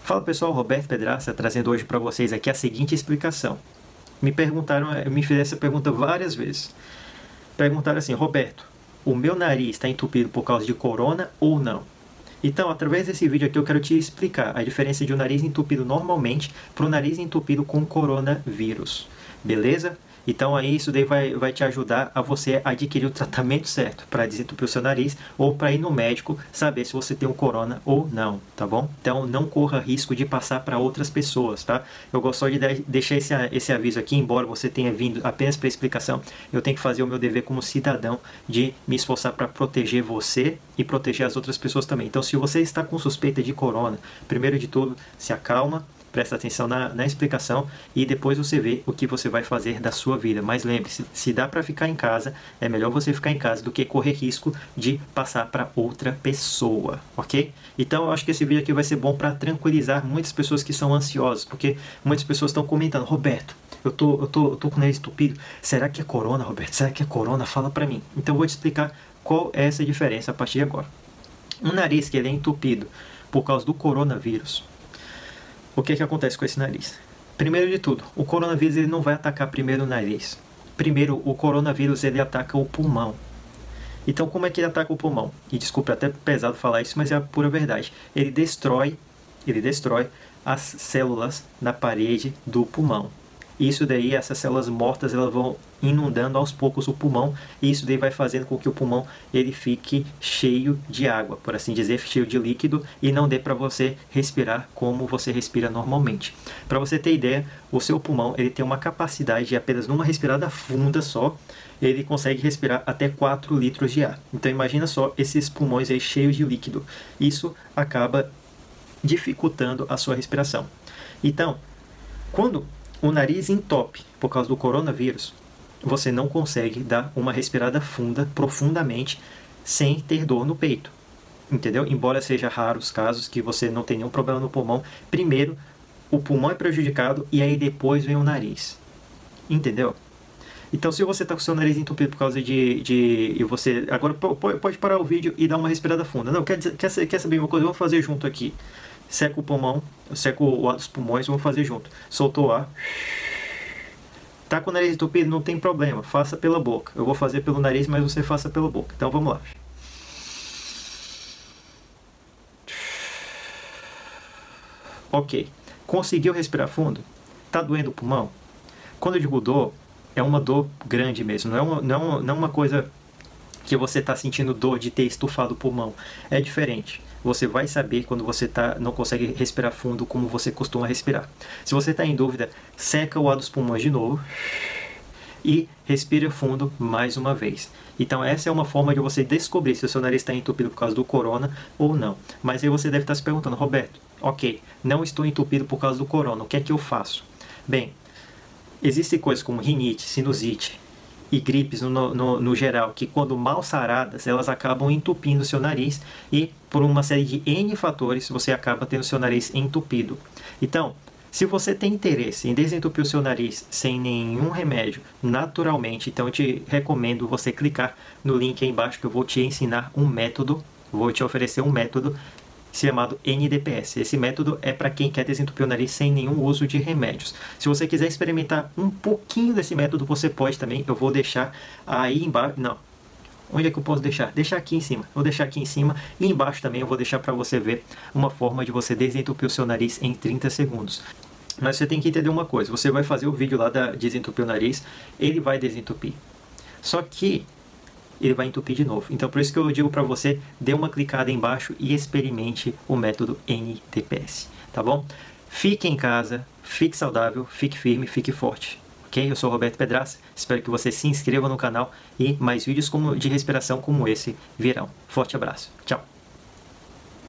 Fala pessoal, Roberto Pedraça trazendo hoje para vocês aqui a seguinte explicação. Me fizeram essa pergunta várias vezes. Perguntaram assim: Roberto, o meu nariz está entupido por causa de corona ou não? Então, através desse vídeo aqui eu quero te explicar a diferença de um nariz entupido normalmente para o nariz entupido com coronavírus. Beleza? Então aí isso daí vai te ajudar a você adquirir o tratamento certo para desentupir o seu nariz ou para ir no médico saber se você tem um corona ou não, tá bom? Então não corra risco de passar para outras pessoas, tá? Eu gosto de deixar esse aviso aqui, embora você tenha vindo apenas para explicação, eu tenho que fazer o meu dever como cidadão de me esforçar para proteger você e proteger as outras pessoas também. Então se você está com suspeita de corona, primeiro de tudo, se acalma. Presta atenção na explicação e depois você vê o que você vai fazer da sua vida. Mas lembre-se, se dá para ficar em casa, é melhor você ficar em casa do que correr risco de passar para outra pessoa, ok? Então eu acho que esse vídeo aqui vai ser bom para tranquilizar muitas pessoas que são ansiosas, porque muitas pessoas estão comentando: Roberto, eu tô com o nariz entupido, será que é corona, Roberto? Será que é corona? Fala para mim. Então eu vou te explicar qual é essa diferença a partir de agora. Um nariz que ele é entupido por causa do coronavírus, o que acontece com esse nariz? Primeiro de tudo, o coronavírus ele não vai atacar primeiro o nariz. Primeiro, o coronavírus ele ataca o pulmão. Então, como é que ele ataca o pulmão? E desculpe, é até pesado falar isso, mas é a pura verdade. Ele destrói as células na parede do pulmão. Isso daí, essas células mortas, elas vão inundando aos poucos o pulmão, e isso daí vai fazendo com que o pulmão ele fique cheio de água, por assim dizer, cheio de líquido, e não dê para você respirar como você respira normalmente. Para você ter ideia, o seu pulmão ele tem uma capacidade de apenas numa respirada funda só, ele consegue respirar até 4 litros de ar. Então imagina só esses pulmões aí cheios de líquido. Isso acaba dificultando a sua respiração. Então, quando o nariz entope por causa do coronavírus, você não consegue dar uma respirada funda, profundamente, sem ter dor no peito. Entendeu? Embora seja raros os casos que você não tem nenhum problema no pulmão, primeiro o pulmão é prejudicado e aí depois vem o nariz. Entendeu? Então se você está com o seu nariz entupido por causa e você... Agora pode parar o vídeo e dar uma respirada funda. Não, quer saber uma coisa? Vamos fazer junto aqui. Seca o pulmão, seca o ar dos pulmões, vamos fazer junto. Soltou o ar. Tá com o nariz entupido? Não tem problema, faça pela boca. Eu vou fazer pelo nariz, mas você faça pela boca. Então vamos lá. Ok. Conseguiu respirar fundo? Tá doendo o pulmão? Quando eu digo dor, é uma dor grande mesmo. Não é uma coisa que você está sentindo dor de ter estufado o pulmão. É diferente. Você vai saber quando você não consegue respirar fundo como você costuma respirar. Se você está em dúvida, seca o ar dos pulmões de novo e respira fundo mais uma vez. Então essa é uma forma de você descobrir se o seu nariz está entupido por causa do corona ou não. Mas aí você deve estar se perguntando: Roberto, ok, não estou entupido por causa do corona, o que é que eu faço? Bem, existem coisas como rinite, sinusite e gripes no geral, que quando mal saradas, elas acabam entupindo o seu nariz e por uma série de N fatores, você acaba tendo o seu nariz entupido. Então, se você tem interesse em desentupir o seu nariz sem nenhum remédio, naturalmente, então eu te recomendo você clicar no link aí embaixo que eu vou te ensinar um método, vou te oferecer um método chamado NDPS. Esse método é para quem quer desentupir o nariz sem nenhum uso de remédios. Se você quiser experimentar um pouquinho desse método, você pode também. Eu vou deixar aí embaixo. Não. Onde é que eu posso deixar? Deixar aqui em cima. Vou deixar aqui em cima e embaixo também eu vou deixar para você ver uma forma de você desentupir o seu nariz em 30 segundos. Mas você tem que entender uma coisa. Você vai fazer o vídeo lá da desentupir o nariz, ele vai desentupir. Só que ele vai entupir de novo. Então por isso que eu digo para você, dê uma clicada embaixo e experimente o método NDPS, tá bom? Fique em casa, fique saudável, fique firme, fique forte, ok? Eu sou Roberto Pedraça, espero que você se inscreva no canal e mais vídeos de respiração como esse virão. Forte abraço, tchau!